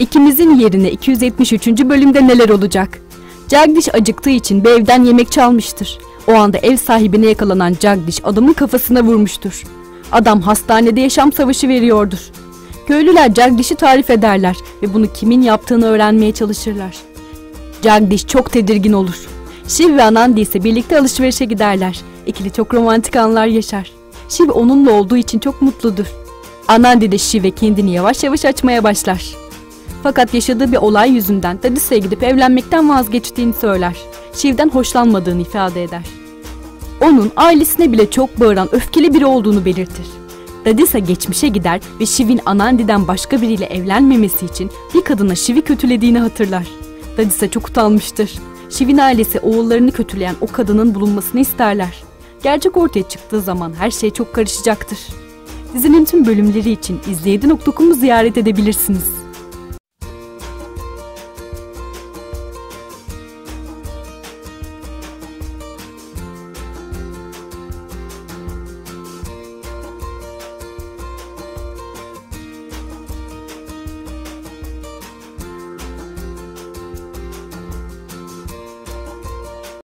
İkimizin yerine 273. bölümde neler olacak? Jagdish acıktığı için bir evden yemek çalmıştır. O anda ev sahibine yakalanan Jagdish adamın kafasına vurmuştur. Adam hastanede yaşam savaşı veriyordur. Köylüler Jagdish'i tarif ederler ve bunu kimin yaptığını öğrenmeye çalışırlar. Jagdish çok tedirgin olur. Shiv ve Anandi ise birlikte alışverişe giderler. İkili çok romantik anlar yaşar. Shiv onunla olduğu için çok mutludur. Anandi de Shiv'e kendini yavaş yavaş açmaya başlar. Fakat yaşadığı bir olay yüzünden Dadisa'ya gidip evlenmekten vazgeçtiğini söyler. Shiv'den hoşlanmadığını ifade eder. Onun ailesine bile çok bağıran, öfkeli biri olduğunu belirtir. Dadisa geçmişe gider ve Shiv'in Anandi'den başka biriyle evlenmemesi için bir kadına Shiv'i kötülediğini hatırlar. Dadisa çok utanmıştır. Shiv'in ailesi oğullarını kötüleyen o kadının bulunmasını isterler. Gerçek ortaya çıktığı zaman her şey çok karışacaktır. Dizinin tüm bölümleri için izleydi.com'u ziyaret edebilirsiniz.